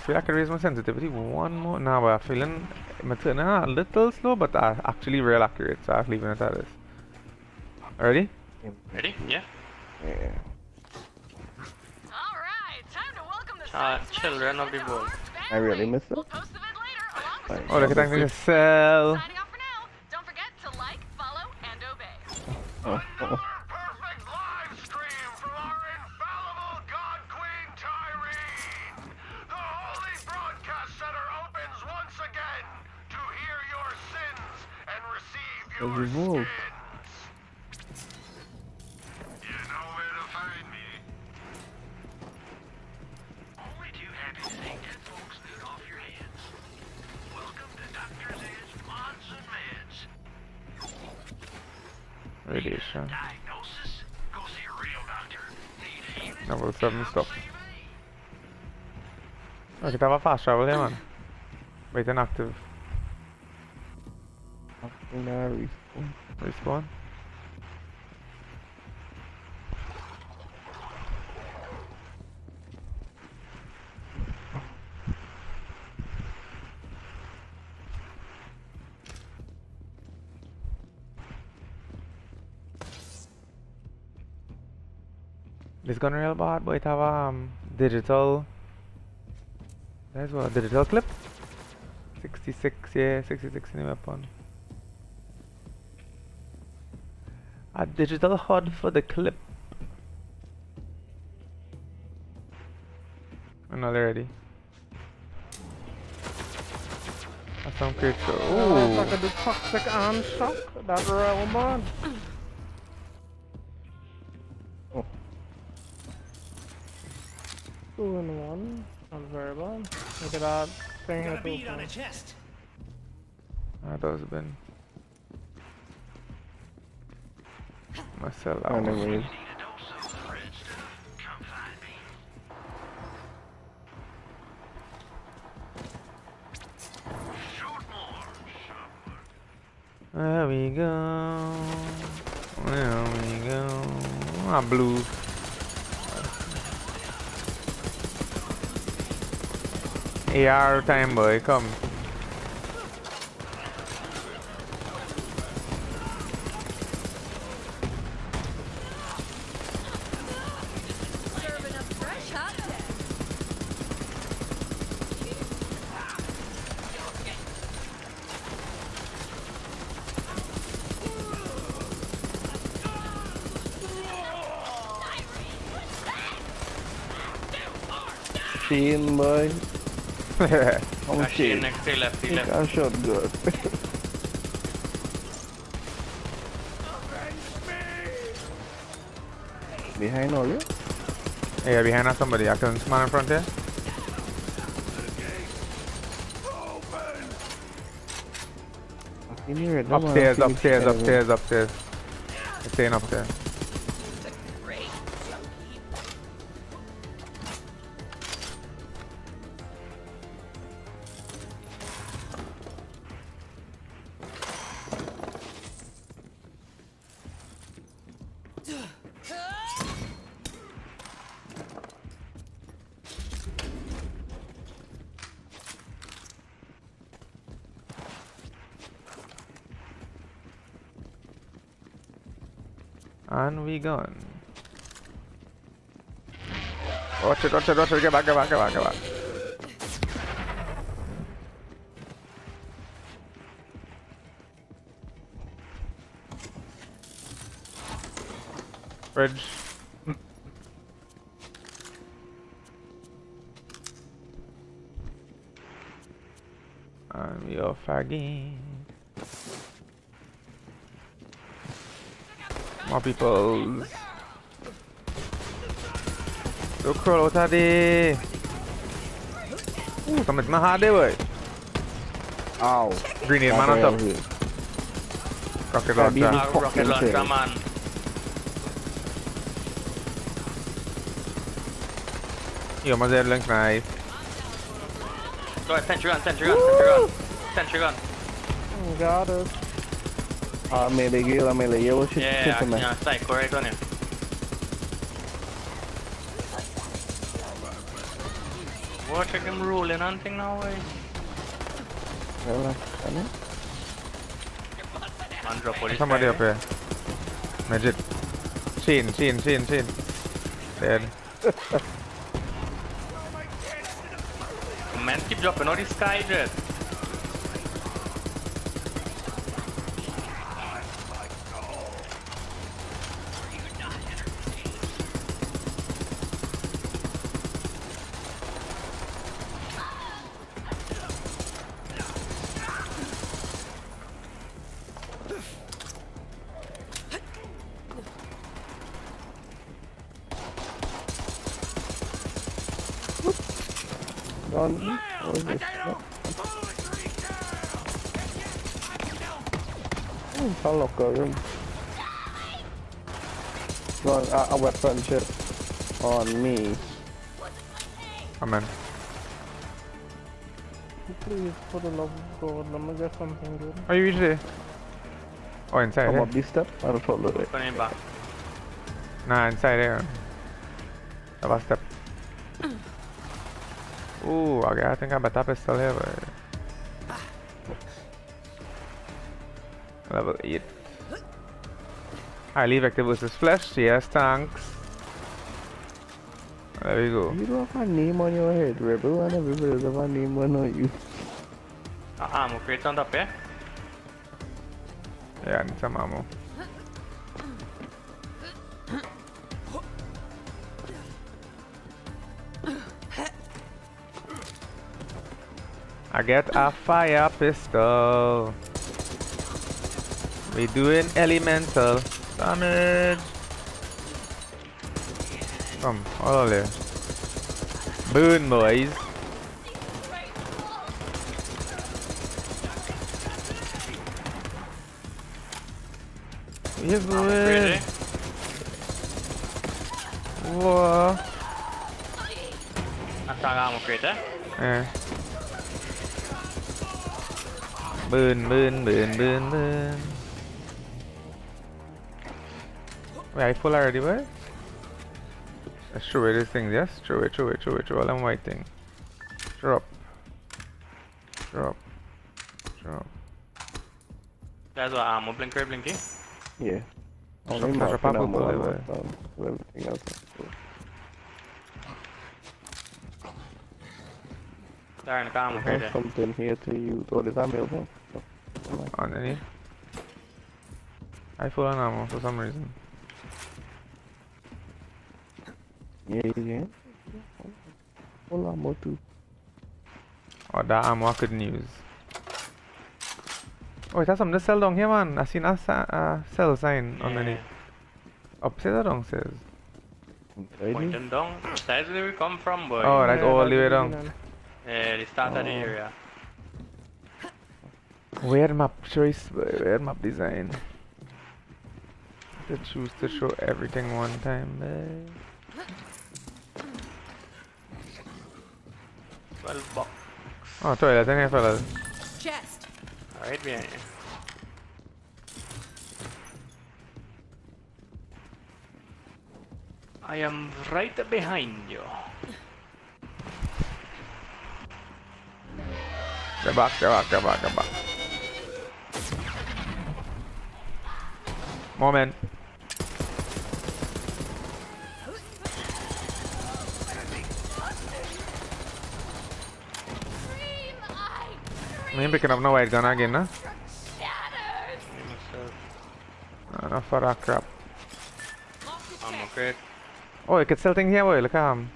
feel like I raise my sensitivity one more. Now I'm feeling I'm turning a little slow, but actually real accurate, so I'm leaving it at this. Ready? Ready? Yeah. Yeah. Alright, time to welcome the Children of the world. I really missed it. We'll post the vid later along with Like, Oh, look at that thing to sell. signing off for now. Don't forget to like, follow, and obey. oh. Perfect live stream from our infallible God Queen Tyrene. The Holy Broadcast Center opens once again to hear your sins and receive your Revolt. skins. You know where to find me. Only too happy to take that folks loot off your hands. Welcome to Doctor's Edge Mods and Meds. Radiation. Diagnosis? Go see a real doctor. Need healing? Level 7 stop. Okay, tava fast travel here, man. Wait, inactive. Respawn. This gun real bad, but it have digital. There's what, digital clip? 66, yeah, 66 in the weapon. A digital HUD for the clip. I'm not ready. That's some critical. Look Ooh. at the toxic arm shock. That real man. Oh. 2 in 1. Not very bad. Look at that thing here too. That has been myself. I never Need is. a dose of the red stuff? Come find me. Shoot more, shopper. There we go. There we go. Ah, blue. AR time, boy. Come. Serving up fresh hot tech. Sheen, boy. I'm Actually, sheen. next to left, he left. I shot good. Behind all you? Yeah, behind us somebody. I can man in front here. In here, Upstairs, upstairs, upstairs, upstairs. It's staying up there. And we gone. Watch it, watch it, watch it. Get back, get back, get back, get back. Bridge. And we off again. More people. Don't crawl out of there. Ooh, somebody's not hard there, boy. Ow. Grenade man on top. Rocket launcher. Rocket launcher, man. Yo, my dead link nice. Go ahead, sentry gun, sentry gun, sentry gun. Sentry gun. Got it. Melee gila, melee. Yo, shit, Yeah, shit, man. yeah, psycho right on him. go check him rolling on thing now, boy. Well, I know. Man, drop all this Somebody guy, up here. Midget. Sheen. Dead. Man, keep dropping all this sky jet. What is this? Sao lọc cờ luôn. Rồi, a weapon chip on me. Amen. Please, for the love of God, let me get something good. Are you usually? Oh, inside Come here. up this step, I'll follow it. Turn him back. Nah, inside here. The last step. Ooh, okay, I think I better pistol here, but... Level 8. Highly effective versus flesh, yes, thanks. There we go. You don't have a name on your head, Rebel, and everybody does have a name on you. Ammo crate on top, yeah? Yeah, I need some ammo. I get a fire pistol. We doing elemental damage. Come, all there. Burn, boys. Yes, Ammo boy. crate, eh? Whoa. Attack ammo crate, eh? Eh. Burn. Wait, I full already, boy? Let's throw away this thing, yes? Throw it, all them white thing. Drop. That's what ammo blinker blinky. Yeah. Stop Only touch a marking purple ammo bullet, on boy. my phone, so everything else is cool. There in the ammo I crate, have eh? something here to use. What is that mail? Underneath. I full on ammo for some reason. Yeah. Full ammo too. Or that ammo I couldn't use. Oh, there's something to sell down here, man. I seen a sell sign underneath. Upstairs or downstairs? Pointing down. That's where we come from, boy. Oh, that's all the way down. Yeah, they start at the area. Weird map choice, weird map design. To choose to show everything one time, eh? 12 bucks. Oh, toilet in here, fellas. Chest. Right behind you. I am right behind you. Get back. Moment. Me picking up no white gun again, nah? Enough for that crap. Ammo crate. Oh, you can sell thing here, boy. Look at him.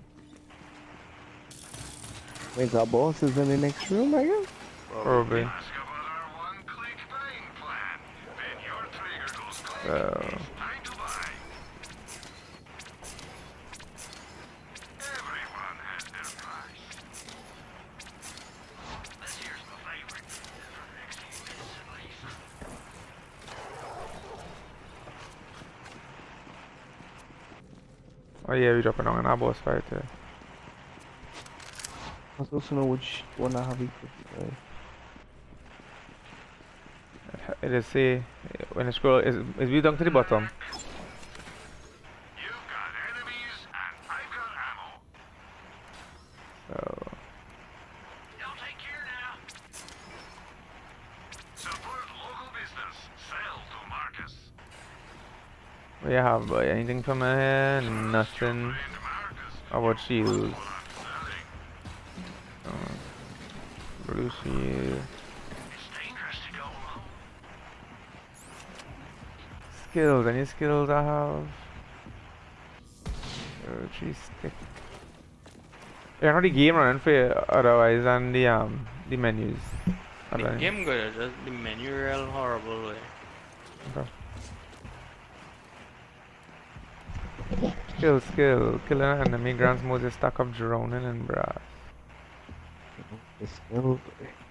Wait, our boss is in the next room, I guess? Probably. Ask about our one-click buying plan. Then your trigger goes click. Time to buy. Everyone has their price. Here's my favorite. Oh yeah, we dropping on our boss fight here. I'm supposed to know which one I have equipped. It is say when you scroll is we down to the bottom. You've got enemies and I've got ammo. So What you have, boy? Anything from here? Nothing. How about shields? Blue shield. Skills. Any skills I have? Tree stick. You're not the game running for you otherwise than the menus. The game good, just the menu real horrible way. Okay. Skill. Killing an enemy grants Moses stack of drowning and brass. The skill.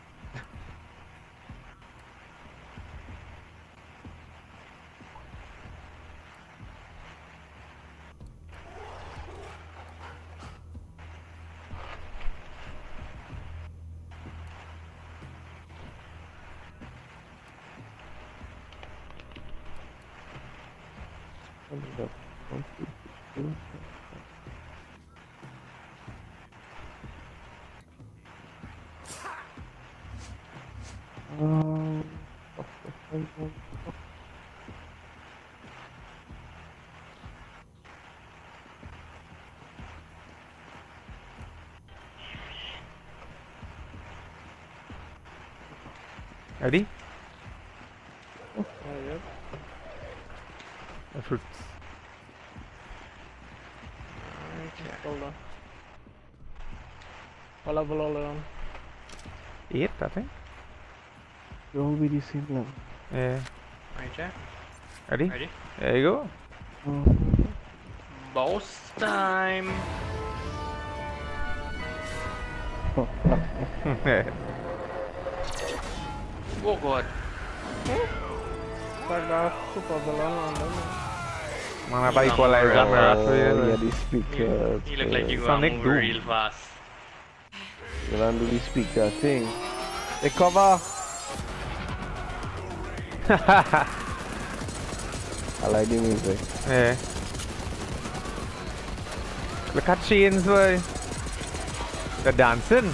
Ready? Oh, yep. The fruits. Hold on. What level are on? 8, I think. You'll all be the same level. Yeah. Right, Jack? Ready? Ready? There you go. Boss time! Oh god. Like that super villain on them. Mana ba equalize that Oh, yeah, the speaker. You look like you Sonic gonna move Doom. real fast. You don't do the speaker thing. They cover. I like the music. Yeah. Look at chains, boy. They're dancing.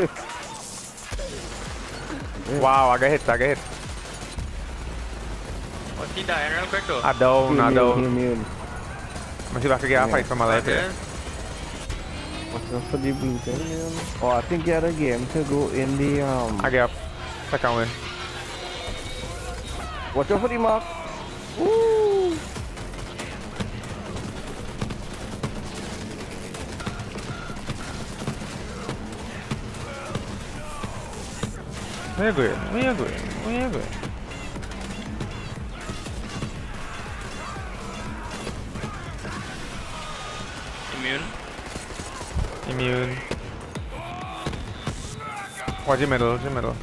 Wow, I got hit. What's he dying real quick though? I don't. Immune. I'm see if I can get a fight for my life here. What's up for the blue thing? Oh, I think you had a game to go in the I get up. Second win. Watch out for the mark. Woo! Where you going? Immune. Watch your middle.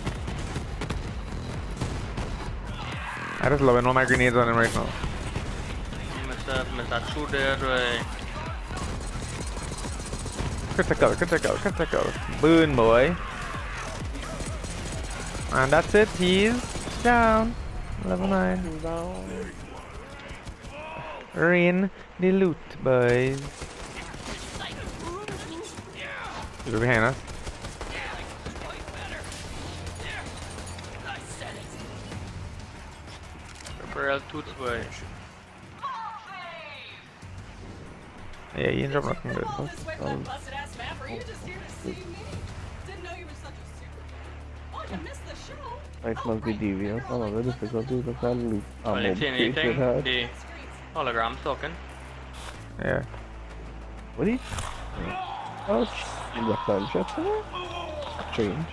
I just loving all my grenades on him right now. Mr. Shooter, Critical. Boon, boy. And that's it, he's down. Level 9. Down. Rain the loot, boys. You're behind us. real tooth boy. Yeah, you ended up looking good. This way for that busted ass map, or are you just here to see me? Didn't know you were such a super fan. Oh, you missed the show. It must be devious. I don't know the difficulty of that loot. Only thing, the hologram token. Yeah. What is? Oh, in the gunshot there? Strange.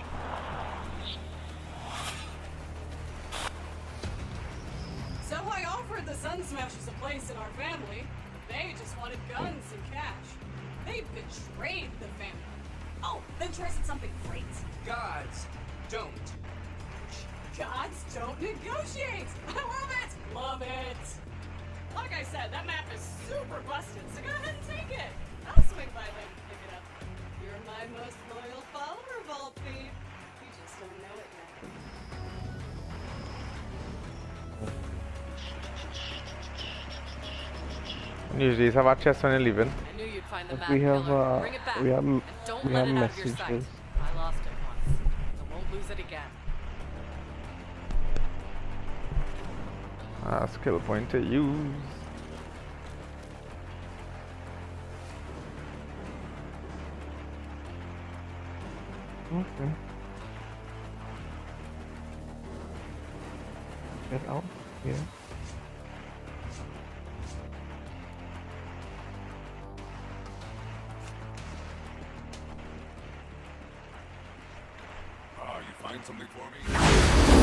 So I offered the Sun Smashers a place in our family. They just wanted guns and cash. They betrayed the family. Oh, then Troy said something great. Gods don't. Gods don't negotiate. I love it. Love it. Like I said, that map is super busted, so go ahead and take it. I'll swing by then and pick it up. You're my most loyal follower, Vault Thief. You just don't know it yet. Usually it's about chest when you're leaving. I knew you'd find the map We have killer. Bring it back. we have And don't we let have it out of your sight. messages. I lost it once. I won't lose it again. Skill point to use. Okay. Get out. Yeah. You find something for me?